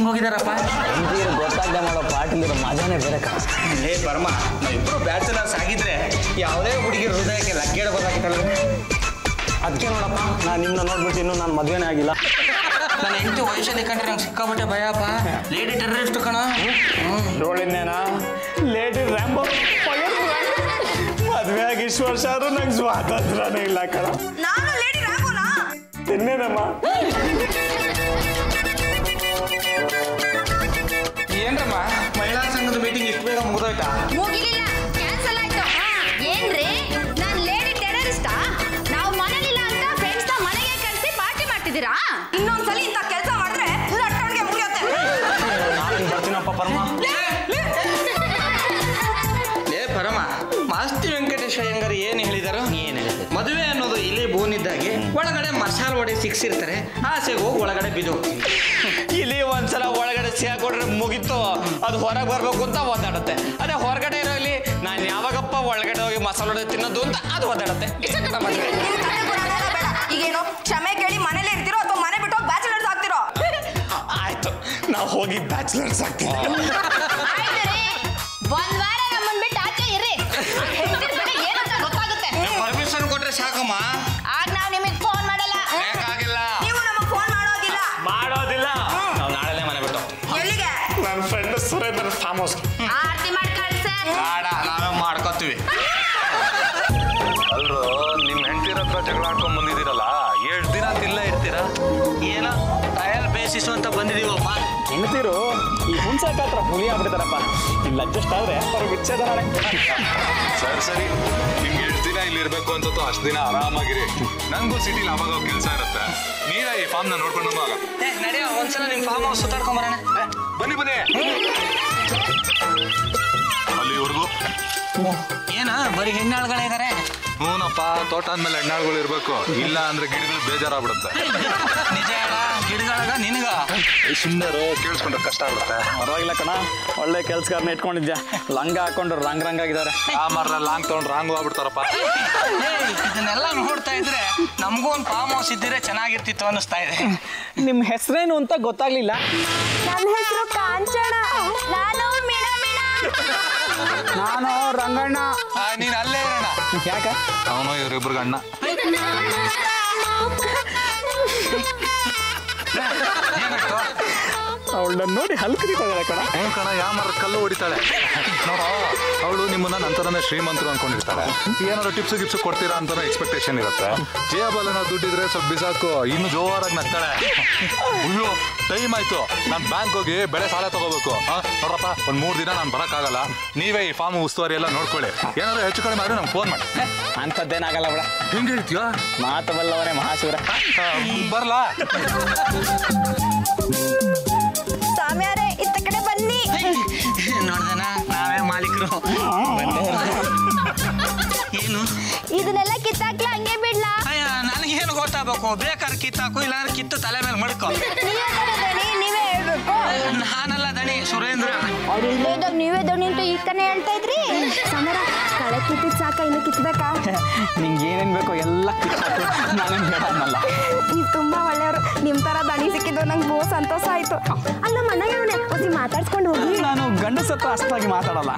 ಹೋಗಿದಾರಪ್ಪ. ಹೆಂಡತಿರು ಗೊತ್ತಾಗದೆ ಮಾಡೋ ಪಾರ್ಟಿಲಿರೋ ಮಜಾನೇ ಬೇರೆ. ಲೇ ಪರಮ, ನಾವಿಬ್ರು ಬ್ಯಾಚುಲರ್ಸ್ ಆಗಿದ್ರೆ ಯಾವುದೇ ಹುಡುಗಿ ಹೃದಯಕ್ಕೆ ಲಗ್ಗೇಡ ಗೊತ್ತಾಗಿತ್ತಲ್ಲ. ಅದಕ್ಕೆ ನೋಡಪ್ಪ, ನಾನು ನಿಮ್ಮನ್ನ ನೋಡ್ಬಿಟ್ಟು ಇನ್ನೂ ನಾನು ಮದುವೆನೇ ಆಗಿಲ್ಲ. ನನ್ನ ಹೆಂಡತಿ ವಯಸ್ಸಲ್ಲಿ ಕಂಡ್ರೆ ನಂಗೆ ಸಿಕ್ಕಾಬಿಟ್ಟೆ ಭಯಪ್ಪ. ಲೇಡಿ ಟೆರರಿಸ್ಟ್ ಕಣ. ನೋಡಿದ್ನೇನಾ ಲೇಡಿ ರ್ಯಾಂಬೋ. ಮದುವೆ ಆಗಿ ಇಷ್ಟು ವರ್ಷ ಆದ್ರೂ ನಂಗೆ ಸ್ವಾತಂತ್ರ್ಯನೇ ಇಲ್ಲ ಕಣ. ನಾನು ಲೇಡಿ ರ್ಯಾಂಬೋನಾ? ತಿನ್ನೇನಮ್ಮ. ಏನ್ರಮ್ಮ ಮಹಿಳಾ ಸಂಘದ ಮೀಟಿಂಗ್ ಇಷ್ಟು ಬೇಗ ಮುಗಿದೋಯ್ತಾ? ಮುಗಿಲಿಲ್ಲ, ಕ್ಯಾನ್ಸಲ್ ಆಯ್ತು. ಏನ್ರಿ ನಾನು ಲೇಡಿ ಟೆರರಿಸ್ಟಾ? ನಾವು ಮನೇಲಿಲ್ಲ ಅಂತ ಫ್ರೆಂಡ್ಸ್ ನ ಮನೆಗೆ ಕರೆಸಿ ಪಾರ್ಟಿ ಮಾಡ್ತಿದ್ದೀರಾ? ಇನ್ನೊಂದ್ಸಲಿ ಇಂಥ ಕೆಲಸ ಮಾಡಿದ್ರೆ ಲಟ್ಟಣಿಗೆ ಮುಗಿಯುತ್ತೆ. ನಾನು ಬರ್ತೀನಪ್ಪ ಪರಮ. ಲೇ ಪರಮ, ಮಾಸ್ತಿ ವೆಂಕಟೇಶ ಅಯ್ಯಂಗಾರ್ ಏನ್ ಹೇಳಿದಾರೋ? ಏನ್ ಹೇಳಿದ್ರು? ಮದುವೆ ಅನ್ನೋದು ಇಲಿ ಬೋನಿದ್ದಾಗೆ ಒಳಗಡೆ ಮಸಾಲ ವಡೆ ಸಿಕ್ಸಿರ್ತಾರೆ, ಆಸೆಗೆ ಹೋಗಿ ಒಳಗಡೆ ಬಿದ್ದು ಹೋಗ್ತೀನಿ. ಇಲ್ಲಿ ಒಂದ್ಸಲ ಒಳಗಡೆ ಸಿಗಾಕೊಡ್ರೆ ಮುಗೀತು, ಅದು ಹೊರಗೆ ಬರ್ಬೇಕು ಅಂತ ಒದ್ದಾಡುತ್ತೆ. ಅದೇ ಹೊರಗಡೆ ಇರೋ ಇಲ್ಲಿ ನಾನು ಯಾವಾಗಪ್ಪ ಒಳಗಡೆ ಹೋಗಿ ಮಸಾಲೆ ವಡೆ ತಿನ್ನೋದು ಅಂತ ಅದು ಒದ್ದಾಡುತ್ತೆ. ಈಗೇನು ಕ್ಷಮೆ ಕೇಳಿ ಮನೇಲಿ ಇರ್ತಿರೋ ಅಥವಾ ಮನೆ ಬಿಟ್ಟು ಹೋಗಿ ಬ್ಯಾಚುಲರ್ಸ್ ಆಗ್ತಿರೋ? ಆಯ್ತು, ನಾವು ಹೋಗಿ ಬ್ಯಾಚುಲರ್ಸ್ ಆಗ್ತೀವಿ. ಒಂದ್ ವಾರ ನಮ್ಮನ್ ಬಿಟ್ಟು ಆಚೆ ಇರ್ರಿ, ಏನಂತ ಗೊತ್ತಾಗುತ್ತೆ. ಪರ್ಮಿಷನ್ ಕೊಟ್ರೆ ಸಾಕಮ್ಮ. ಆಗ ನಾವು ನಿಮಗೆ ಫೋನ್ ಮಾಡಲ್ಲ. ಬೇಕಾಗಿಲ್ಲ. ನೀವು ನಮಗೆ ಫೋನ್ ಮಾಡೋದಿಲ್ಲ. ನಾವು ನಾಳೆನೇ ಮನೆ ಬಿಟ್ಟು. ಎಲ್ಲಿಗೆ? ನನ್ನ ಫ್ರೆಂಡ್ ಸುರೇಂದ್ರ ಫಾರ್ಮ್ ಹೌಸ್. ಆರತಿ ಮಾಡಿ ಕಳ್ಸ. ಬೇಡ, ನಾವೇ ಮಾಡ್ಕೋತೀವಿ. ಅಲ್ರು ನಿಮ್ ಹೆಂಡತಿರ ಹತ್ರ ಜಗಳ ಆಡ್ಕೊಂಡ್ ಬಂದಿದ್ದೀರಲ್ಲ, 7 ದಿನ ಇಲ್ಲೇ ಇರ್ತೀರಾ? ಏನೋ ಟ್ರಯಲ್ ಬೇಸಿಸ್ ಅಂತ ಬಂದಿದೀವಪ್ಪ. ಹೆಂಡತಿರು ಈ ಹುಣ್ಸಾಕ ಹತ್ರ ಹುಲಿ ಆಗ್ಬಿಡ್ತಾರಪ್ಪ. ಇಲ್ಲಿ ಅಡ್ಜಸ್ಟ್ ಆದ್ರೆ ಅವ್ರಿಗೆ ವಿಚ್ಛೇದನಾರೆ. ಸರಿ, ನಿಮ್ಗೆ 7 ದಿನ ಇಲ್ಲಿ ಇರ್ಬೇಕು ಅನ್ಸುತ್ತೋ ಅಷ್ಟು ದಿನ ಆರಾಮಾಗಿರಿ. ನಂಗೂ ಸಿಟಿಲಿ ಅವಾಗ ಕೆಲಸ ಇರುತ್ತೆ. ನೀವೇ ಈ ಫಾರ್ಮ್ ನ ನೋಡ್ಕೊಂಡು ಹೋಗ. ನಡೆಯೋ, ಒಂದ್ಸಲ ನಿಮ್ ಫಾರ್ಮ್ ಹೌಸ್ ಸುತ್ತಾಡ್ಕೊಂಡ್ ಬರೋಣ. ಬನ್ನಿ ಅಲ್ಲಿವರೆಗೂ. ಏನ ಬರೀ ಹೆಣ್ಣಾಳುಗಳೇ ಇದಾರೆ? ಹ್ಞೂನಪ್ಪ, ತೋಟ ಅಂದ್ಮೇಲೆ ಹೆಣ್ಣಾಳುಗಳು ಇರ್ಬೇಕು, ಇಲ್ಲ ಅಂದ್ರೆ ಗಿಡಗಳು ಬೇಜಾರಾಗ್ಬಿಡುತ್ತೆ. ನಿಜ ಹೇಳ, ಗಿಡಗಳಾಗ ನಿನಗ ಸುಮ್ಮನೆ ಕೇಳಿಸ್ಕೊಂಡ್ರೆ ಕಷ್ಟ ಆಗುತ್ತೆ. ಪರವಾಗಿಲ್ಲ ಕಣ, ಒಳ್ಳೆ ಕೆಲ್ಸಗಾರನ ಇಟ್ಕೊಂಡಿದ್ಯಾ. ಲಂಗ ಹಾಕೊಂಡು ರಂಗ್ ಆಗಿದ್ದಾರೆ. ಆ ಮರ ಲಾಂಗ್ ತಗೊಂಡು ರಾಂಗ್ ಆಗ್ಬಿಡ್ತಾರಪ್ಪ. ಇದನ್ನೆಲ್ಲ ನೋಡ್ತಾ ಇದ್ರೆ ನಮಗೂ ಒಂದು ಫಾರ್ಮ್ ಹೌಸ್ ಇದ್ದಿದ್ರೆ ಚೆನ್ನಾಗಿರ್ತಿತ್ತು ಅನ್ನಿಸ್ತಾ ಇದೆ. ನಿಮ್ಮ ಹೆಸರೇನು ಅಂತ ಗೊತ್ತಾಗ್ಲಿಲ್ಲ. ನನ್ನ ಹೆಸರು ಕಾಂಚನ. ನಾನು ಮೀಣ ಮೀಣ. ನಾನು ರಂಗಣ್ಣ. ನೀನ್ ಅಲ್ಲೇ ಇರೋಣ. ಯಾಕ? ಅವನು ಇವ್ರಿಬ್ರಿಗೆ ಅಣ್ಣ. ಅವಳನ್ನ ನೋಡಿ ಹಲ್ಕರಿತಾಳೆ ಕಣ. ಹ್ಞೂ ಕಣ, ಯಾವ ಮರ ಕಲ್ಲು ಹೊಡಿತಾಳೆ ನೋಡೋ. ಅವಳು ನಿಮ್ಮನ್ನ ನಂತರನೇ ಶ್ರೀಮಂತರು ಅನ್ಕೊಂಡಿರ್ತಾಳೆ. ಏನಾದ್ರು ಟಿಪ್ಸ್ ಗಿಪ್ಸ್ ಕೊಡ್ತೀರಾ ಅಂತ ಎಕ್ಸ್ಪೆಕ್ಟೇಷನ್ ಇರುತ್ತೆ. ಜೇಬಲ್ ಏನೋ ದುಡ್ಡಿದ್ರೆ ಸ್ವಲ್ಪ ಬಿಸಾಕು, ಇನ್ನು ಜೋರಾಗಿ ನಗ್ತಾಳೆ. ಅಯ್ಯೋ ಟೈಮ್ ಆಯ್ತು, ನಾನು ಬ್ಯಾಂಕ್ ಹೋಗಿ ಬೆಳೆ ಸಾಲ ತಗೋಬೇಕು. ನೋಡ್ರಪ್ಪ, ಒಂದ್ 3 ದಿನ ನಾನು ಬರಕ್ಕಾಗಲ್ಲ, ನೀವೇ ಈ ಫಾರ್ಮ್ ಉಸ್ತುವಾರಿ ಎಲ್ಲ ನೋಡ್ಕೊಳ್ಳಿ. ಏನಾದ್ರು ಹೆಚ್ಚು ಕಡಿಮೆ ಮಾಡಿ ನಂಗೆ ಫೋನ್ ಮಾಡಿ. ಅಂಥದ್ದೇನಾಗಲ್ಲ ಬಿಡ. ಹೆಂಗೆ ಹೇಳ್ತೀಯಾ? ಮಾತು ಬಲ್ಲವರೇ ಮಹಾಶಿವರ. ಬರ್ಲಾ? ಸ್ವಾಮಿಯಾರೇ, ಇತ್ತ ಕಡೆ ಬನ್ನಿ. ನೋಡ್ದನ, ನಾವೇ ಮಾಲೀಕರು. ಏನು ಇದನ್ನೆಲ್ಲ ಕಿತ್ತಾಕ್ಲ ಹಂಗೆ ಬಿಡ್ಲಾ? ಅಯ್ಯ, ನನಗೇನು ಗೊತ್ತಾಗಬೇಕು? ಬೇಕಾದ್ರೆ ಕಿತ್ತಾಕು, ಇಲ್ಲಾಂದ್ರೆ ಕಿತ್ತು ತಲೆ ಮೇಲೆ ಮಡ್ಕೊ. ನೀವೇ ಹೇಳ್ಬೇಕು. ನಾನಲ್ಲ ದಣಿ, ಸುರೇಂದ್ರ. ಅವ್ರು ಇಲ್ಲೇ ಇದ್ದಾಗ ನೀವೇ ದಣಿ ಅಂತ ಈಗ ತಾನೇ ಹೇಳ್ತಾ ಇದ್ರಿ. ಸಮರ, ಕಳೆ ಕಿತ್ತಿದ್ ಸಾಕ, ಇನ್ನು ಕಿತ್ಬೇಕಾ? ನಿಂಗೆ ಏನೇನ್ ಬೇಕೋ ಎಲ್ಲ ಕಿತ್ತಾಕು, ನಾನೇನು ಹೇಳೋನಲ್ಲ. ನೀವು ತುಂಬಾ ಒಳ್ಳೆಯವರು. ನಿಮ್ ತರ ದಣಿ ಸಿಕ್ಕಿದ್ದು ನಂಗೆ ಬಹು ಸಂತೋಷ ಆಯ್ತು. ಅಲ್ಲ ಮನೆಗೆ ಅವನೇ ಒಸಿ ಮಾತಾಡ್ಸ್ಕೊಂಡು ಹೋಗಿ. ನಾನು ಗಂಡಸ ಹತ್ರ ಅಷ್ಟಾಗಿ ಮಾತಾಡಲ್ಲ.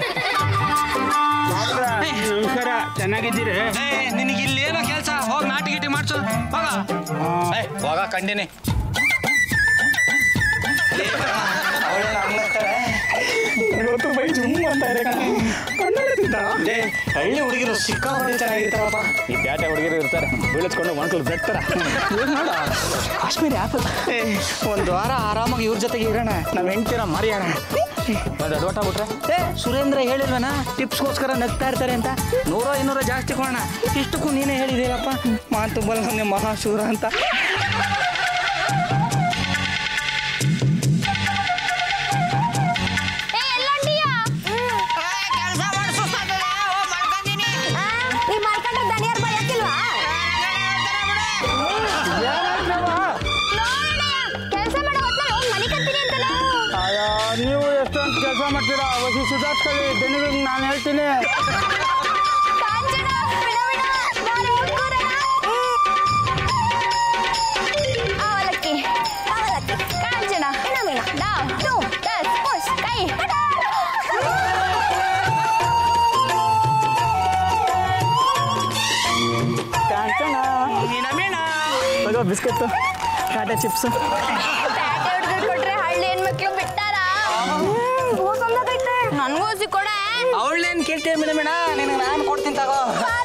ನಮಸ್ಕಾರ, ಚೆನ್ನಾಗಿದ್ದೀರಿ? ನಿನಗೆ ಇಲ್ಲೇನೋ ಕೆಲಸ, ಹೋಗಿ ನಾಟಿ ಗಿಟಿ ಮಾಡ್ಸು, ಹೋಗ. ಹೋಗ ಕಂಡಿನಿ. ಹಳ್ಳಿ ಹುಡುಗಿರು ಸಿಕ್ಕಾಪಟ್ಟೆ ಚೆನ್ನಾಗಿರ್ತಾರಪ್ಪ. ಈ ಬ್ಯಾಟೆ ಹುಡುಗಿರು ಇರ್ತಾರೆ, ಬೀಳಿಸ್ಕೊಂಡು ಒಂಟ್ಲು ಬೆಟ್ಟಾರ. ನೋಡ ಕಾಶ್ಮೀರಿ ಆಪಲ್. ಒಂದು ವಾರ ಆರಾಮಾಗಿ ಇವ್ರ ಜೊತೆಗೆ ಇರೋಣ. ನಮ್ಮ ಹೆಂಡ್ತಿರ ಮರಿಯೋಣ. ಒಂದು ಅಡ್ವಾಟ ಬಿಟ್ರೆ ಸುರೇಂದ್ರ ಹೇಳಿಲ್ವನ ಟಿಪ್ಸ್ಗೋಸ್ಕರ ನಗ್ತಾ ಇರ್ತಾರೆ ಅಂತ. 100-200 ಜಾಸ್ತಿ ಕೊಡೋಣ. ಇಷ್ಟಕ್ಕೂ ನೀನೇ ಹೇಳಿದ್ದೀರಪ್ಪ, ಮಾತು ಬಲ್ಲ ಮಹಾಶೂರ ಅಂತ. ನೀವು ಎಷ್ಟೊಂದು ಕೆಲಸ ಮಾಡ್ತೀರಾ? ಹೊಸಿ ಸುಧಾರಿಸ್ಕೊಳ್ಳಿ, ದಣಿಗಳಿಗೆ ನಾನು ಹೇಳ್ತೀನಿ. ಕಾಂಚನ ಬಿಸ್ಕೆಟ್ ಟಾಟಾ ಚಿಪ್ಸ್ ಕೊಟ್ರೆ ಹಳ್ಳಿ ಹೆಣ್ಮಕ್ಳು ಬಿಟ್ಟಾರ ನನ್ಗೂ ಹಸಿ ಕೊಡೆ ಅವಳೇನು ಕೇಳ್ತೀಯ ಮೇಡಮ್ ನಿನಗೆ ನಾನು ಕೊಡ್ತೀನಿ ತಗೋ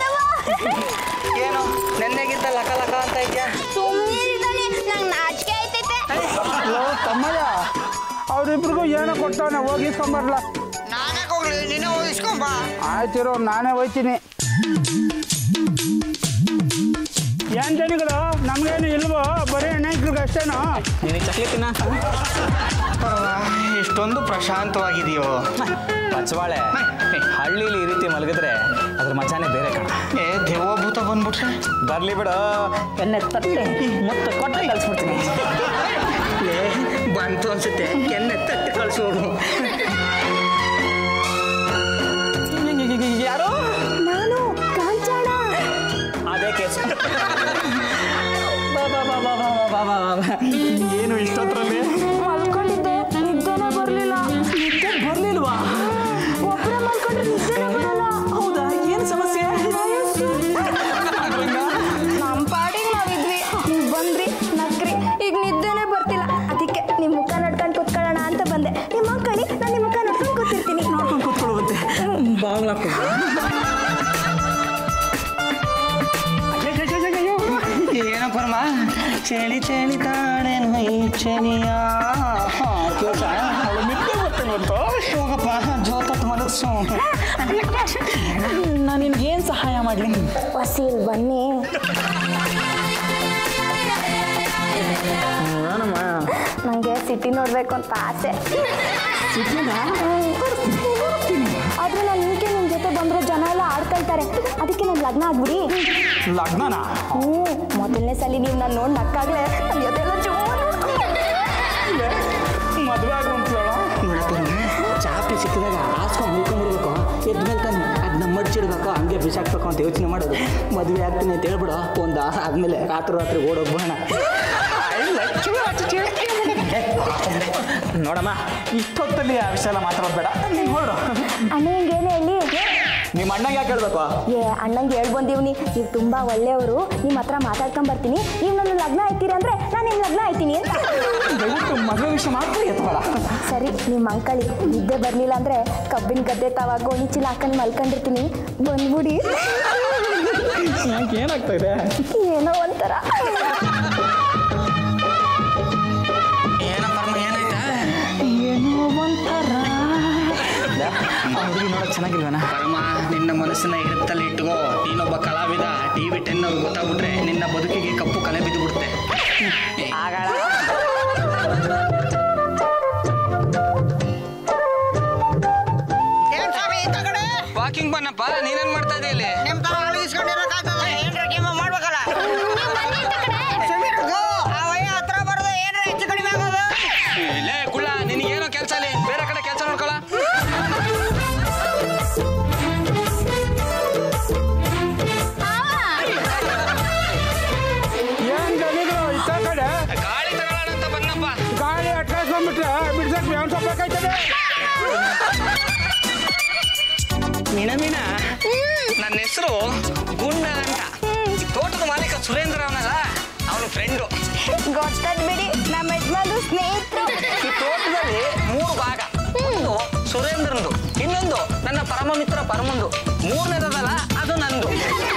ಏನು ನೆನ್ನೆಗಿಂತ ಲಕ ಲಕ ಅಂತ ಇದೆಯಾ ಸುಮ್ಮನೆ ನಂಗೆ ನಾಚಿಕೆ ಆಯ್ತೈತೆ ತಮ್ಮಯ್ಯ ಅವ್ರಿಬ್ರಿಗೂ ಏನೋ ಕೊಡ್ತಾವನೆ ಹೋಗಿ ಇಸ್ಕೊಂಬರ್ಲ ನಾನೇ ಹೋಗ್ಲಿ ನೀನೇ ಹೋಗಿಸ್ಕೊಂಬ ಆಯ್ತಿರೋ ನಾನೇ ಹೋಯ್ತೀನಿ ಏನ್ ಜನಿಗಳು ನಮ್ಗೇನು ಇಲ್ವೋ ಬರೀ ಹೆಣ್ಣೈಕ್ಳಿಗೆ ಅಷ್ಟೇನೋ ನಿನಗೆ ಚಕ್ಲಿ ತಿನ್ನ ಇಷ್ಟೊಂದು ಪ್ರಶಾಂತವಾಗಿದೆಯೋ ಪಚ್ಚವಾಳೆ ಹಳ್ಳಿಲಿ ಈ ರೀತಿ ಮಲಗಿದ್ರೆ ಅದ್ರ ಮಜಾನೇ ಬೇರೆ ಕಣ ಏ ದೇವಭೂತ ಬಂದ್ಬಿಟ್ರೆ ಬರ್ಲಿ ಬಿಡು ಎಣ್ಣೆ ತಟ್ಟೆ ಮತ್ತೆ ಕೊಟ್ಟರೆ ಕಳಿಸ್ಬಿಡ್ತೀನಿ ಬಂತು ಅನ್ಸುತ್ತೆ ಕೆನ್ನೆ ತಟ್ಟಿ ಕಳಿಸೋರು ಯಾರು ನಾನು ಕಾಂಚಾಣ ಅದೇ ಕೇಸು ಏನು ಇಷ್ಟೊತ್ತರಲ್ಲಿ ಮಲ್ಕೊಂಡಿದ್ದೆ ನಿದ್ದೆನೇ ಬರ್ಲಿಲ್ಲ ನಿದ್ದೆ ಬರ್ಲಿಲ್ವಾ ಒಬ್ಬರೇ ಮಲ್ಕೊಂಡ್ರೆ ನಿದ್ದೆನೇ ಬರಲ್ಲ ಹೌದಾ ಏನು ಸಮಸ್ಯೆ ನಮ್ಮ ಪಾಡಿಗೆ ನಾವಿದ್ವಿ ನೀವು ಬಂದ್ರಿ ನಕ್ರಿ ಈಗ ನಿದ್ದೆನೇ ಬರ್ತಿಲ್ಲ ಅದಕ್ಕೆ ನಿಮ್ಮ ಮುಖ ನಡ್ಕೊಂಡು ಕೂತ್ಕೊಳ್ಳೋಣ ಅಂತ ಬಂದೆ ನಿಮ್ಮ ಮಕ್ಕಳಿ ನಾನು ನಿಮ್ಮ ಮುಖ ನಡ್ಕೊಂಡು ಕೂತಿರ್ತೀನಿ ನೋಡ್ಕೊಂಡು ಕೂತ್ಕೊಳ್ಳುವಂತೆ ಬಾಗ್ಲಾಕು ಏನೋ ಪರಮ ಚಳಿ ಚಳಿ ತಾಡೇನು ಈ ಚಳಿಯ ಹೋಗಪ್ಪ ಜೋತತ್ ಮನಸ್ಸು ನಾನು ನಿನ್ಗೇನು ಸಹಾಯ ಮಾಡಲಿ ಹೊಸೀಲ್ ಬನ್ನಿ ನನಗೆ ಸಿಟಿ ನೋಡ್ಬೇಕು ಅಂತ ಆಸೆ ಆದ್ರೆ ನಾನು ಈಕೆ ನಿಮ್ಮ ಜೊತೆ ಬಂದ್ರೆ ಜನ ಎಲ್ಲ ಆಡ್ಕೊಳ್ತಾರೆ ಅದಕ್ಕೆ ನಾನು ಲಗ್ನ ಆಗ್ಬಿಡಿ ಲಗ್ನನಾ ಮೊದಲನೇ ಸಲ ನೀವು ನಾನು ನೋಡಿ ನಕ್ಕಾಗ್ಲೆ ನನ್ನ ಜೊತೆ ಎಲ್ಲ ಜೋರು ಮದುವೆ ಆಗುವಂತೇಳ ಚಾಪಿ ಸಿಕ್ಕಿದಾಗ ಹಾಸ್ಕೊಂಡು ಮುಳ್ಕೊಂಡ್ಬಿಡ್ಬೇಕು ಎದ್ಮೇಲೆ ತಾನೆ ಅದನ್ನ ಮಡ್ಚಿಡ್ಬೇಕು ಹಂಗೆ ಬಿಸಾಕ್ಬೇಕು ಅಂತ ಯೋಚನೆ ಮಾಡೋದು ಮದುವೆ ಆಗ್ತೀನಿ ಅಂತ ಹೇಳ್ಬಿಡು ಒಂದು ಆದ್ಮೇಲೆ ರಾತ್ರಿ ಓಡೋಗ್ಬೋಣ ನೋಡಮ್ಮ ಇಷ್ಟೊತ್ತಲ್ಲಿ ಆ ವಿಷಯ ಎಲ್ಲ ಮಾತಾಡೋದು ನೀನು ಹೊರಡು ಅಣ್ಣ ಹಿಂಗೇನೆ ಹೇಳಿ ನಿಮ್ಮ ಅಣ್ಣಗೆ ಯಾಕೆ ಹೇಳ್ಬೇಕು ಏ ಅಣ್ಣಂಗೆ ಹೇಳ್ ಬಂದೀವ್ನಿ ನೀವು ತುಂಬಾ ಒಳ್ಳೆಯವರು ನಿಮ್ಮ ಹತ್ರ ಮಾತಾಡ್ಕೊಂಡ್ ಬರ್ತೀನಿ ನೀವು ನನ್ನ ಲಗ್ನ ಆಯ್ತೀರಿ ಅಂದ್ರೆ ನಾನು ನಿಮ್ಮ ಲಗ್ನ ಆಯ್ತೀನಿ ಅಂತ ದಯವಿಟ್ಟು ಮದುವೆ ವಿಷಯ ಮಾತ್ರ ಎತ್ತಬೇಡ ಸರಿ ನಿಮ್ಮ ಅಂಕಳಿ ನಿದ್ದೆ ಬರ್ಲಿಲ್ಲ ಅಂದ್ರೆ ಕಬ್ಬಿನ ಗದ್ದೆ ತಾವಾಗ ಗೋಣಿ ಚೀಲ ಹಾಕೊಂಡು ಮಲ್ಕೊಂಡಿರ್ತೀನಿ ಬಂದ್ಬಿಡಿ ಯಾಕೆ ಏನಾಗ್ತಾ ಇದೆ ಏನೋ ಒಂಥರ ಏನೋ ಪರಮ ಏನಾಯ್ತಾ ಏನೋ ಒಂಥರ ಹುಡುಗಿ ನೋಡೋಕೆ ಚೆನ್ನಾಗಿಲ್ವೇನಾ ಪರಮ ನಿನ್ನ ಮನಸ್ಸನ್ನ ಹಿಡಿತಲ್ಲಿ ಇಟ್ಕೋ ನೀನೊಬ್ಬ ಕಲಾವಿದ TV 10 ಅವ್ರು ಗೊತ್ತಾಗ್ಬಿಟ್ರೆ ನಿನ್ನ ಬದುಕಿಗೆ ಕಪ್ಪು ಕಲೆ ಬಿದ್ದು ಬಿಡುತ್ತೆ ವಾಕಿಂಗ್ ಬನ್ನಪ್ಪ ನೀನೇನ್ ಮಾಡ್ತಾ ಇದೀಯ ಇಲ್ಲಿ ನಿಮ್ ತರ ಅಳಗಿಸ್ಕೊಂಡಿರಕ್ಕಾಗ್ತದ ಏನ್ರ ಗೇಮ ಮಾಡ್ಬೇಕಲ್ಲ ಅವಯ್ಯ ಹತ್ರ ಬರೋದು ಏನ್ರ ಹೆಚ್ಚು ಕಡಿಮೆ ಆಗೋದು ಇಲ್ಲೇ ಕುಳ್ಳ ನಿನಗೇನೋ ಕೆಲಸ ಅಲ್ಲಿ ಬೇರೆ ಕಡೆ ಕೆಲಸ ನೋಡ್ಕೊಳ ಏನ್ ಜನಿಗಳು ಇತ್ತ ಕಡೆ ಗಾಳಿ ತಗೊಳ್ಳೋಣ ಅಂತ ಬನ್ನಪ್ಪ ಗಾಳಿ ಅಟ್ಕಾಸ್ಕೊಂಡ್ಬಿಟ್ರೆ ಬಿಡ್ಸಕ್ ವ್ಯಾನ್ ಬೇಕಾಯ್ತದೆ ಮೀನಾ ನನ್ನ ಹೆಸರು ಗುಂಡ ಅಂತ ತೋಟದ ಮಾಲೀಕ ಸುರೇಂದ್ರ ಅವನಲ್ಲ ಅವನ ಫ್ರೆಂಡು ಗೊತ್ತದ್ ಬಿಡಿ ನಮ್ಮ ಯಜಮಾನ್ರು ಸ್ನೇಹಿತರು ಈ ತೋಟದಲ್ಲಿ 3 ಭಾಗ ಒಂದು ಸುರೇಂದ್ರನ್ದು ಇನ್ನೊಂದು ನನ್ನ ಪರಮ ಮಿತ್ರ ಪರಮಂದು ಮೂರನೇದಲ್ಲ ಅದು ನಂದು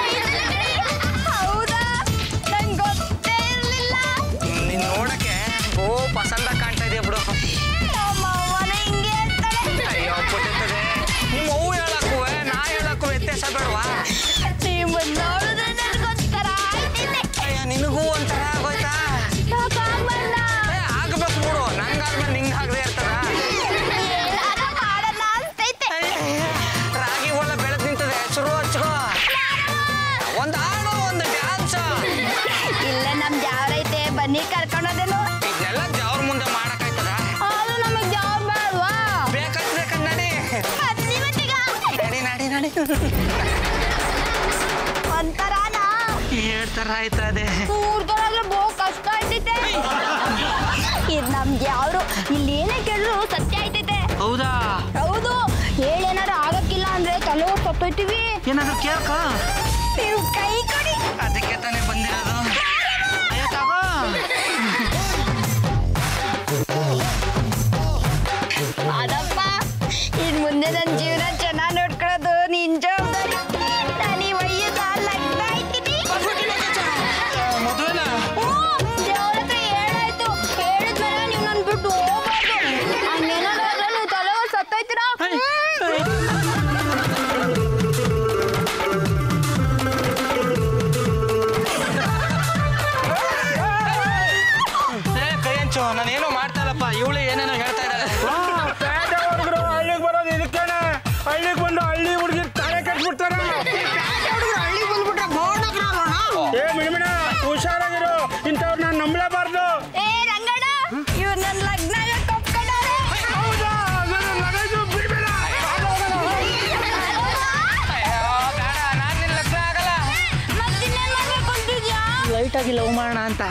ಹೌದಾ ನಂಗೆ ಗೊತ್ತೇ ಇರ್ಲಿಲ್ಲ ನೀನ್ ನೋಡಕ್ಕೆ ಪಸಂದ ಕಾಣ್ತಾ ಇದೆಯಾ ಬಿಡು ನಮ್ಮ ಅವ್ವನ ಹಿಂಗೆ ಇರ್ತಾಳೆ ಅಯ್ಯೋ ಪುಟ್ಟಿರ್ತದೆ ನಿಮ್ಮ ಅವ್ವ ಹೇಳಕ್ಕೂ ನಾ ಹೇಳಕ್ಕೂ ವ್ಯತ್ಯಾಸ ಬೇಡವಾ ನೀವು ನೋಡಿದ್ರೆ ನನಗೊಂಥರ ಆಯ್ತಿದೆ ಅಯ್ಯ ನಿನಗೂ ಒಂಥರ ಆಗೋಯ್ತಾ ಸಾಕಾಗ್ಬಂದ ಆಗಬೇಕು ಬಿಡು ನಂಗಾದ್ಮೇಲೆ ನಿಂಗೆ ಆಗದೆ ಇರ್ತದ ಏನಾದ್ರೂ ಮಾಡೋಣ ಅನ್ಸ್ತೈತೆ ರಾಗಿ ಒಳ್ಳೆ ಬೆಳೆದ್ ನಿಂತದೆ ಶುರು ಹಚ್ಕೋ ಒಂದು ಹಾಡು ಒಂದು ಡ್ಯಾನ್ಸ್ ಇಲ್ಲ ನಮ್ ಜಾವ್ರೈತೆ ಬನ್ನಿ ಕರ್ಕೊಂಡೋದೇನು ಇದನ್ನೆಲ್ಲ ಜವ್ರ ಮುಂದೆ ಮಾಡಕ್ಕಾಯ್ತದ ಆದ್ರೂ ನಮಗ್ ಜಾವ್ ಬೇಡವಾ ಬೇಕಾದ್ರೆ ಕನ್ನಡಿ ಹತ್ತಿ ಮಟ್ಟಿಗ ನಡಿ ನಡಿ ನಡಿ ಒಂಥರನಾ ಹೇಳ್ತಾರ ಆಯ್ತದೆ ಊರ್ಗಳಾದ್ರೆ ಬಹು ಕಷ್ಟ ಆಯ್ತೈತೆ ಇದ್ ನಮ್ಗೆ ಯಾವ್ರು ಇಲ್ಲಿ ಏನೇ ಕೇಳಿದ್ರು ಸತ್ಯ ಆಯ್ತೈತೆ ಹೌದಾ ಹೌದು ಹೇಳೇನಾರು ಆಗಕ್ಕಿಲ್ಲ ಅಂದ್ರೆ ತಲೆ ಸತ್ತೋಯ್ತೀವಿ ಏನಾದ್ರು ಕೇಳ್ಕ ನೀವು ಕೈ ಕೊಡಿ ಅದಕ್ಕೆ ತಾನೇ ಬಂದಿರೋದು ಅಯ್ಯೋ ತಗೋ ಮುಂದೆ ನನ್ನ ಜೀವನ ಚೆನ್ನಾಗಿ ನೋಡ್ಕೊಳ್ಳೋದು ನಿನ್ ಜವಾಬ್ದಾರಿ. ನಾನು ಈ ವಯಸ್ಸು ಲಗ್ನ ಆಯ್ತೀನಿ. ಮದುವೆನಾ? ದೇವ್ರ ಹತ್ರ ಹೇಳಾಯ್ತು. ಹೇಳಿದ್ಮೇಲೆ ನೀವು ನನ್ನ ಬಿಟ್ಟು ಹೋಗ್ಬಾರ್ದು. ಹಂಗೇನಾದ್ರೆ ನೀವು ತಲೆ ಸತ್ತೋಯ್ತೀರಾ. ಕೈ ಹಂಚು, ನಾನೇನೋ ಮಾಡ್ತಾ ಇಲ್ಲಪ್ಪ. ಇವಳು ಏನೇನೋ ಹೇಳ್ತಾ ಇದ್ದಾರೆ. ಹಳ್ಳಿಗೆ ಬರೋದು ಇದಕ್ಕೇನೆ. ಹಳ್ಳಿಗೆ ಬಂದು ಹಳ್ಳಿ ಹುಡುಗಿ ತಲೆ ಕಟ್ಬಿಡ್ತಾರೆ. ಹಳ್ಳಿಗೆ ಬಂದ್ಬಿಟ್ರೆ ಬೋರ್ಡ್ ಏ ಮಿಣಮಿಣ ಹುಷಾರಾಗಿರು, ಇಂಥವ್ರು ನಾನು ನಂಬಲೇಬಾರ್ದು. ಏ ರಂಗಣ್ಣ, ಇವ್ರು ನನ್ನ ಲಗ್ನ ಒಪ್ಕೊಂಡವ್ರೆ. ಹೌದಾ? ನನಗೆ ಬಿಡ್ಬೇಡ. ಮತ್ತಿನ್ನೇನ್ ಮಾಡ್ಬೇಕು ಅಂತಿದ್ಯಾ? ಲೈಟ್ ಆಗಿ ಲವ್ ಮಾಡೋಣ ಅಂತ.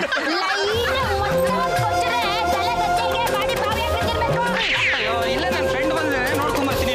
ಅಯ್ಯೋ ಇಲ್ಲ, ನನ್ನ ಫ್ರೆಂಡ್ ಬಂದಿದ್ದಾರೆ, ನೋಡ್ಕೊಂಬರ್ತೀನಿ.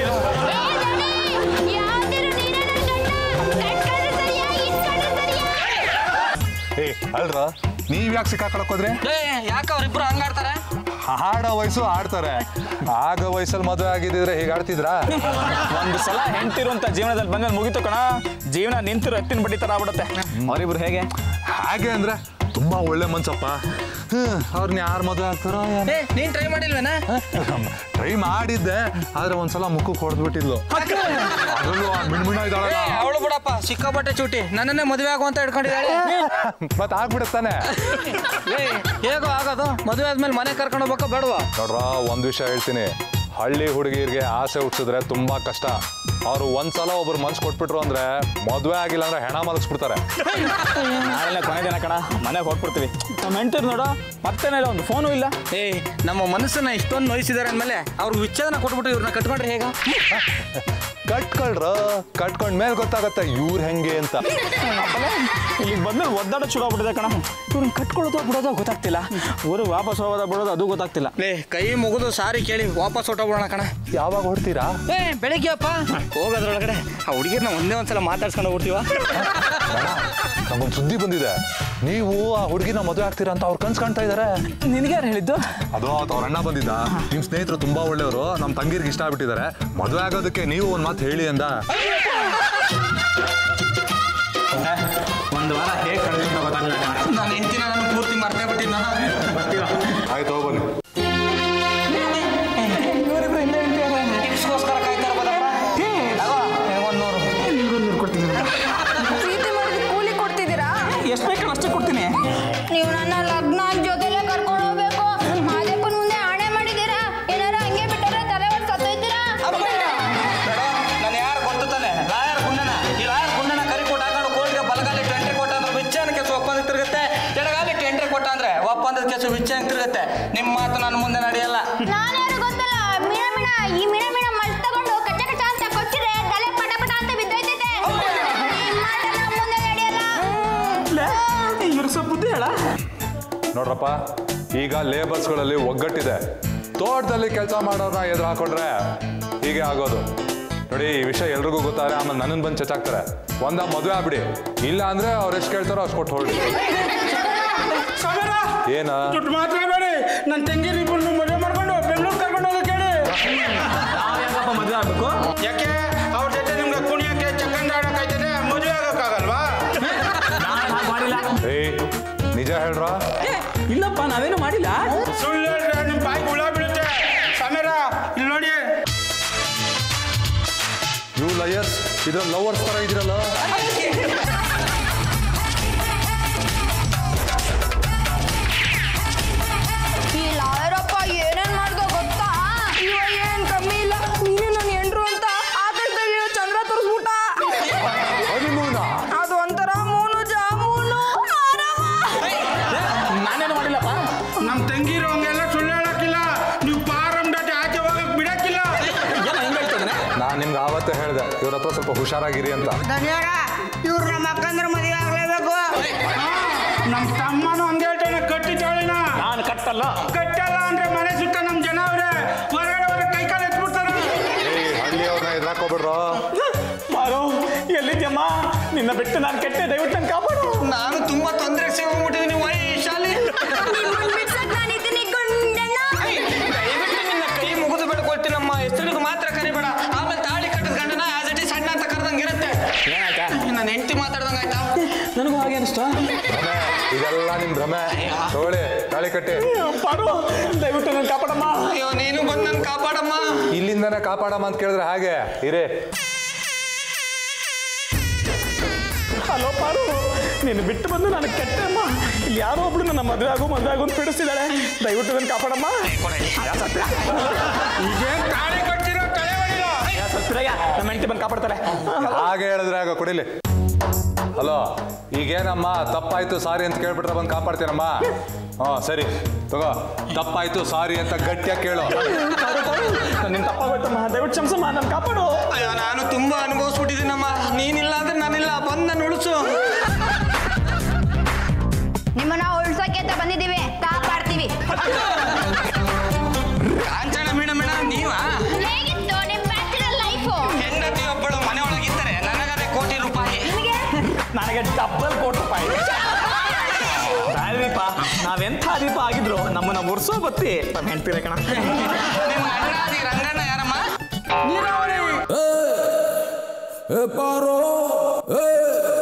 ಏ ಅಲ್ರ ನೀವ್ ಯಾಕೆ ಸಿಕ್ಕಾಕೊಳಕ್ ಹೋದ್ರೆ? ಯಾಕೆ ಅವ್ರಿಬ್ರು ಹಂಗಾಡ್ತಾರೆ? ಆಡೋ ವಯಸ್ಸು ಆಡ್ತಾರೆ. ಆಗ ವಯಸ್ಸಲ್ಲಿ ಮದುವೆ ಆಗಿದ್ರೆ ಹೀಗೆ ಆಡ್ತಿದ್ರಾ? ಒಂದು ಸಲ ಹೆಂಡ್ತಿರುವಂತ ಜೀವನದಲ್ಲಿ ಬಂದ್ಮೇಲೆ ಮುಗಿತು ಕಣ. ಜೀವನ ನಿಂತಿರೋ ಎತ್ತಿನ ಬಡ್ಡಿ ತರ ಆಗ್ಬಿಡುತ್ತೆ. ಅವರಿಬ್ರು ಹೇಗೆ? ಹಾಗೆ ಅಂದ್ರೆ ತುಂಬಾ ಒಳ್ಳೆ ಮನ್ಸಪ್ಪ. ಅವ್ರನ್ನ ಯಾರು ಮದುವೆ ಆಗ್ತಾರೋ ಏ ನೀನ್ ಟ್ರೈ ಮಾಡಿಲ್ವೇನಾ? ಟ್ರೈ ಮಾಡಿದ್ದೆ, ಆದ್ರೆ ಒಂದ್ಸಲ ಮುಖಕ್ಕೆ ಹೊಡೆದ್ಬಿಟ್ಟಿದ್ಲು. ಅದರಲ್ಲೂ ಮಿಣ್ಮಿಣ ಇದ್ದಾಳಲ್ಲ. ಅವಳು ಬಿಡಪ್ಪ, ಸಿಕ್ಕಾಪಟ್ಟೆ ಚೂಟಿ. ನನ್ನನ್ನೇ ಮದುವೆ ಆಗುವಂತ ಹಿಡ್ಕೊಂಡಿದ್ದಾಳೆ. ಮತ್ ಆಗ್ಬಿಡುತ್ತಾನೆ. ಹೇಗೋ ಆಗೋದು? ಮದುವೆ ಆದ್ಮೇಲೆ ಮನೆ ಕರ್ಕೊಂಡು ಹೋಗ್ಬೇಕ ಬೇಡವಾ? ನೋಡ್ರ ಒಂದ್ ವಿಷಯ ಹೇಳ್ತೀನಿ, ಹಳ್ಳಿ ಹುಡುಗಿರ್ಗೆ ಆಸೆ ಹುಟ್ಟಿಸಿದ್ರೆ ತುಂಬಾ ಕಷ್ಟ. ಅವ್ರು ಒಂದ್ಸಲ ಒಬ್ರು ಮನ್ಸು ಕೊಟ್ಬಿಟ್ರು ಅಂದ್ರೆ ಮದುವೆ ಆಗಿಲ್ಲ ಅಂದ್ರೆ ಹೆಣ ಮಲಗಿಸ್ಬಿಡ್ತಾರೆ. ನಾಳೆಲ್ಲ ಕೊನೆ ದಿನ ಕಣ, ಮನೆಗೆ ಹೋಗ್ಬಿಡ್ತೀವಿ. ನಮ್ಮ ಹೆಂಡ್ತಿರು ನೋಡು, ಮತ್ತೇನಿಲ್ಲ, ಒಂದು ಫೋನು ಇಲ್ಲ. ಏ ನಮ್ಮ ಮನಸ್ಸನ್ನ ಇಷ್ಟೊಂದು ನೋಯಿಸಿದಾರೆ ಅಂದ್ಮೇಲೆ ಅವ್ರಿಗೆ ವಿಚ್ಛೇದನ ಕೊಟ್ಬಿಟ್ಟು ಇವ್ರನ್ನ ಕಟ್ಕೊಂಡ್ರೆ ಹೇಗ? ಕಟ್ಕೊಂಡ್ ಮೇಲೆ ಗೊತ್ತಾಗತ್ತೆ ಇವ್ರು ಹೆಂಗೆ ಅಂತ. ಇಲ್ಲಿಗೆ ಬಂದ್ಮೇಲೆ ಒದ್ದಾಡೋ ಶುರು ಆಗ್ಬಿಟ್ಟಿದೆ ಕಣ. ಇವ್ರನ್ನ ಕಟ್ಕೊಳ್ಳೋದು ಬಿಡೋದು ಗೊತ್ತಾಗ್ತಿಲ್ಲ. ಊರಿಗೆ ವಾಪಸ್ ಹೋಗೋದ ಬಿಡೋದು ಅದು ಗೊತ್ತಾಗ್ತಿಲ್ಲ. ಲೇ ಕೈ ಮುಗಿದು ಸಾರಿ ಕೇಳಿ ವಾಪಸ್ ಹೊಟ್ಟೋಗ್ಬಿಡೋಣ ಕಣ. ಯಾವಾಗ ಹೊಡ್ತೀರಾ? ಏ ಬೆಳಿಗ್ಗೆ ಅಪ್ಪ ಹೋಗೋದ್ರೊಳಗಡೆ ಆ ಹುಡುಗಿರ್ನ ಒಂದ್ಸಲ ಮಾತಾಡ್ಸ್ಕೊಂಡು ಹೋಗ್ಬಿಡ್ತೀವ. ನಮ್ಗೊಂದು ಸುದ್ದಿ ಬಂದಿದೆ, ನೀವು ಆ ಹುಡುಗಿನ ಮದುವೆ ಆಗ್ತೀರಾ ಅಂತ ಅವ್ರು ಕನ್ಸ್ ಕಾಣ್ತಾ ಇದಾರೆ. ನಿನಗೆ ಯಾರು ಹೇಳಿದ್ದು? ಅದು ಅವ್ರ ಅಣ್ಣ ಬಂದಿದ್ದ. ನಿಮ್ ಸ್ನೇಹಿತರು ತುಂಬಾ ಒಳ್ಳೆಯವರು, ನಮ್ ತಂಗಿರ್ಗೆ ಇಷ್ಟ ಆಗ್ಬಿಟ್ಟಿದ್ದಾರೆ, ಮದುವೆ ಆಗೋದಕ್ಕೆ ನೀವು ಒಂದ್ ಮಾತು ಹೇಳಿ ಅಂದ. ಒಂದು ವಾರ ಹೇಗೆ ಕಳೆದಿದ್ದು ಗೊತ್ತಾಗಲ್ಲ. ನಾನು ಹೆಂಡ್ತಿನ ನಾನು ಪೂರ್ತಿ ಮರ್ತೇ ಬಿಟ್ಟಿದ್ದ. ಆಯ್ತು ಹೋಗ್ಬನ್ನಿ. ಟಿಪ್ಸ್ಗೋಸ್ಕರ ಕಾಯ್ತಾ ಇರ್ಬೋದಪ್ಪ. ಪ್ರೀತಿ ಮಾಡಿದ ಕೂಲಿ ಕೊಡ್ತಿದ್ದೀರಾ? ಎಷ್ಟು ಬೇಕಲ್ಲ ಅಷ್ಟೇ ಕೊಡ್ತೀನಿ. ನೀವು ನನ್ನ ಲಗ್ನ ಜೊತೆಲೆ ಕರ್ಕೊಂಡು ಹೋಗ್ಬೇಕು. ಮಾದೇಪನ ಮುಂದೆ ಆಣೆ ಮಾಡಿದ್ದೀರಾ? ಏನಾರ ಹಂಗೆ ಬಿಟ್ಟರೆ ತಲೆ ಹೊಡೆದು ಸತ್ತೋಯ್ತೀರಾ? ನಾನು ಯಾರು ಗೊತ್ತು ತಾನೆ? ಲಾಯರ್ ಗುಂಡನ. ಈ ಲಾಯರ್ ಗುಂಡನ ಕರಿ ಕೊಟ್ಟು ಹಾಕೊಂಡು ಕೋರ್ಟ್ಗೆ ಬಲಗಾಲಿ ಎಂಟ್ರಿ ಕೊಟ್ಟ ಅಂದ್ರೆ ವಿಚಾರಣೆ ಕೇಸು ಒಪ್ಪಂದಕ್ಕೆ ತಿರುಗುತ್ತೆ. ಎಡಗಾಲಿಕ್ಕೆ ಎಂಟ್ರಿ ಕೊಟ್ಟ ಅಂದ್ರೆ ಒಪ್ಪಂದದ ಕೇಸು ವಿಚಾರಣೆ ತಿರುಗುತ್ತೆ. ನಿಮ್ಮ ಮಾತು ನನ್ನ ಮುಂದೆ ನಡೆಯಲ್ಲ. ನಾನ್ಯಾರು ಗೊತ್ತಲ್ಲ. ಮಿಣ ಈ ಮಿಣ ಮಲ್ ತಗೊಂಡು ಕಚ್ಚ ಕಚ್ಚ ಅಂತ ಕೊಚ್ಚಿದ್ರೆ ತಲೆ ಪಟ ಪಟ ಅಂತ ಬಿದ್ದೋಯ್ತೈತೆ. ನಿಮ್ಮ ಮಾತು ನಮ್ಮ ಮುಂದೆ ನಡೆಯಲ್ಲ. ಇವ್ರಿಗೆ ಸ್ವಲ್ಪ ಬುದ್ಧಿ ಹೇಳ. ನೋಡ್ರಪ್ಪ, ಈಗ ಲೇಬರ್ಸ್ಗಳಲ್ಲಿ ಒಗ್ಗಟ್ಟಿದೆ. ತೋಟದಲ್ಲಿ ಕೆಲಸ ಮಾಡೋರ್ನ ಎದುರು ಹಾಕೊಂಡ್ರೆ ಹೀಗೆ ಆಗೋದು. ನೋಡಿ, ಈ ವಿಷಯ ಎಲ್ರಿಗೂ ಗೊತ್ತಾದ್ರೆ ಆಮೇಲೆ ನನ್ನನ್ನು ಬಂದು ಚಚ್ಚಾಕ್ತಾರೆ. ಒಂದ ಮದುವೆ ಆಗ್ಬಿಡಿ, ಇಲ್ಲ ಅಂದ್ರೆ ಅವ್ರು ಎಷ್ಟು ಕೇಳ್ತಾರೋ ಅಷ್ಟು ಕೊಟ್ಟು ಹೊರಡಿ. ಏನ ದುಡ್ಡು ಮಾತ್ರ ಬೇಡಿ, ನನ್ನ ತಂಗಿರಿ ಇಬ್ಬರು ಮದುವೆ ಮಾಡ್ಕೊಂಡು ಬೆಂಗಳೂರು ಕರ್ಕೊಂಡು ಹೋಗಕ್ಕೆ ಹೇಳಿ. ನಾವ್ಯಾಕಪ್ಪ ಮದುವೆ ಆಗ್ಬೇಕು? ಯಾಕೆ ಅವ್ರ ಜೊತೆ ನಿಮ್ಗೆ ಕುಣಿಯಕ್ಕೆ ಚಕ್ಕಂದ ಆಡಕ್ಕಾಯ್ತದೆ, ಮದುವೆ ಆಗಕ್ಕಾಗಲ್ವಾ? ಮಾಡಿಲ್ಲ. ಏಯ್, ನಿಜ ಹೇಳ್ರ? ಇಲ್ಲಪ್ಪ, ನಾವೇನು ಮಾಡಿಲ್ಲ. ಸುಳ್ಳು ಹೇಳ್ರೆ ನಿಮ್ ಬಾಯಿ ಹುಳ ಬೀಳುತ್ತೆ. ಸಮೀರ ಇಲ್ಲಿ ನೋಡಿ. ಯು ಲಯರ್ಸ್, ಇದ್ರಲ್ಲಿ ಲವರ್ಸ್ ತರ ಇದಿರಲ್ಲ. ಈ ಲಾಯರಪ್ಪ ಏನೇನ್ ಮಾಡ್ದ ಗೊತ್ತಾ? ಇವಾಗ ಏನ್ ಕಮ್ಮಿ ಇಲ್ಲ, ನೀನು ನನ್ನ ಹೆಂಡ್ರು ಅಂತ ಆಕಾಶದಲ್ಲಿ ಚಂದ್ರ ತೋರಿಸ್ಬಿಟ್ಟ. ಅದು ಒಂಥರ ಮೂನು ಜಾಮೂನು ಆರಾಮ. ನಾನೇನು ಮಾಡಿಲ್ಲಪ್ಪ. ನಮ್ ತಂಗಿರು ಹಂಗೆಲ್ಲ ಸುಳ್ಳು ಹೇಳಕ್ಕಿಲ್ಲ. ನೀವು ಪಾರಂ ಡಾಟಿ ಆಚೆ ಹೋಗಕ್ ಬಿಡಕ್ಕಿಲ್ಲ. ಏನು ಹೆಂಗ್ ಹೇಳ್ತಿದ್ದಾನೆ? ನಾನು ನಿಮ್ಗೆ ಆವತ್ತೇ ಹೇಳಿದೆ, ಇವ್ರ ಹತ್ರ ಸ್ವಲ್ಪ ಹುಷಾರಾಗಿರಿ ಅಂತ. ಧನ್ಯವಾದ. ಇವ್ರು ನಮ್ಮ ಅಕ್ಕಂದ್ರ ಮದುವೆ ಆಗ್ಲೇಬೇಕು. ನಮ್ ತಮ್ಮನು ಹಂಗೆ ಹೇಳ್ತಾನೆ, ಕಟ್ಟಿ ಚಾಳಿನ ನಾನು ಕಟ್ಟಲ್ಲ. ಕಟ್ಟಲ್ಲ ಅಂದ್ರೆ ಮನೆ ಸುತ್ತ ನಮ್ ಜನ ಅವ್ರೆ, ಹೊರಗಡೆ ಹೋದ್ರೆ ಕೈ ಕಾಲು ಎತ್ಬಿಡ್ತಾರೆ. ಏಯ್, ಹಳ್ಳಿಯವ್ರನ್ನ ಎದುರಾಕೋಬಿಡ್ರೋ. ಮಾರು, ಎಲ್ಲಿದ್ಯಮ್ಮ? ನಿನ್ನ ಬಿಟ್ಟು ನಾನು ಕೆಟ್ಟೆ, ದಯವಿಟ್ಟು ನನ್ನ ಕಾಪಾಡು. ನಾನು ತುಂಬಾ ತೊಂದರೆ ಸಿಗೋಗ್ಬಿಟ್ಟಿದ್ದೀನಿ ವೈಶಾಲಿ. ನಿಮ್ಮನ್ನ ಬಿಡ್ಸಕ್ ನಾನಿದ್ದೀನಿ ಗುಂಡಣ್ಣ. ದಯವಿಟ್ಟು ನಿನ್ನ ಕೈ ಮುಗಿದು ಬೇಡ್ಕೊಳ್ತೀನಮ್ಮ. ಹೆಸರಿಗೆ ಮಾತ್ರ ಕರಿಬೇಡ, ಆಮೇಲೆ ನನಗೂ ಹಾಗೆ ಅನಿಸ್ತು. ಇದೆಲ್ಲ ನಿಮ್ ಭ್ರಮೆ. ತಗೊಳ್ಳಿ ತಾಳಿ ಕಟ್ಟಿ. ಪಾರು ದಯವಿಟ್ಟು ನನ್ನ ಕಾಪಾಡಮ್ಮ. ಅಯ್ಯೋ ನೀನು ಬಂದು ನನ್ನ ಕಾಪಾಡಮ್ಮ. ಇಲ್ಲಿಂದಾನೆ ಕಾಪಾಡಮ್ಮ ಅಂತ ಕೇಳಿದ್ರೆ ಹಾಗೆ ಇರೇ. ಹಲೋ ಪಾರು, ನೀನು ಬಿಟ್ಟು ಬಂದು ನಾನು ಕೆಟ್ಟಮ್ಮ. ಇಲ್ಲಿ ಯಾರೋ ಒಬ್ಳು ನನ್ನ ಮದುವೆ ಆಗೋ ಅಂತ ಪೀಡಿಸ್ತಿದ್ದಾಳೆ. ದಯವಿಟ್ಟು ನನ್ನ ಕಾಪಾಡಮ್ಮ. ಈಗೇನ್ ತಾಳಿ ಕಟ್ಟಿರೋ ತಲೆ ಹೊಡಿಲ್ಲ. ಸತ್ತಿರಾಗ ನಮ್ಮ ಹೆಂಡತಿ ಬಂದು ಕಾಪಾಡ್ತಾರೆ. ಹಾಗೆ ಹೇಳಿದ್ರೆ ಆಗ ಕೊಡಿಲಿ. ಹಲೋ, ಈಗೇನಮ್ಮ ತಪ್ಪಾಯ್ತು ಸಾರಿ ಅಂತ ಕೇಳ್ಬಿಟ್ರೆ ಬಂದು ಕಾಪಾಡ್ತೀನಮ್ಮ. ಸರಿ ತಗೋ, ತಪ್ಪಾಯ್ತು ಸಾರಿ ಅಂತ ಗಟ್ಟಿಯಾಗಿ ಕೇಳು. ನಿನ್ನ ತಪ್ಪಾಗೋಯ್ತಮ್ಮ, ದಯವಿಟ್ಟು ಕ್ಷಮಿಸಮ್ಮ, ನನ್ನ ಕಾಪಾಡು. ಅಯ್ಯೋ ನಾನು ತುಂಬಾ ಅನುಭವಿಸ್ಬಿಟ್ಟಿದ್ದೀನಮ್ಮ. ನೀನಿಲ್ಲ ಅಂದ್ರೆ ನಾನಿಲ್ಲ, ಬಂದು ನಾನು ಉಳಿಸು. ನಿಮ್ಮನ್ನ ಉಳ್ಸೋಕೆ ಅಂತ ಬಂದಿದ್ದೀವಿ, ಕಾಪಾಡ್ತೀವಿ. ಕಾಂಚನ ಮೇಡಮ್ ನೀವಾ? ಹೇಗಿತ್ತು ನಿಮ್ಮ ಬ್ಯಾಚುಲರ್ ಲೈಫು? ಹೆಂಡತಿ ಒಬ್ಬಳು ಮನೆ ಒಳಗಿದ್ದರೆ ನನಗದೇ ಕೋಟಿ ರೂಪಾಯಿ. ನನಗೆ ಡಬಲ್ ಕೋಟಿ ರೂಪಾಯಿ. ದೀಪ, ನಾವೆಂಥ ದೀಪ ಆಗಿದ್ರು ನಮ್ಮನ್ನ ಮುರ್ಸೋ ಬತ್ತಿ ನಮ್ಮ ಹೆಂಡ್ತಿರ ಕಣ. ನಿಮ್ಮ ಅಣ್ಣಾದಿ ರಂಗಣ್ಣ ಯಾರಮ್ಮ? ನೀರಾವರಿ.